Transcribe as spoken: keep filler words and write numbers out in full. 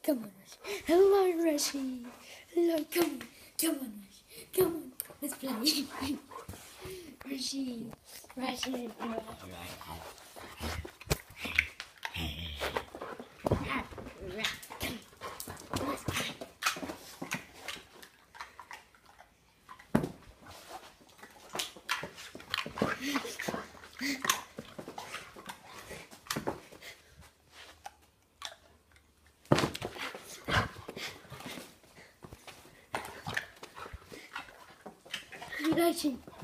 Come on, Rashi. Hello, Rashi. Hello, come on. Come on, Rashi. Come on. Let's play. Rashi. Rashi. Rashi.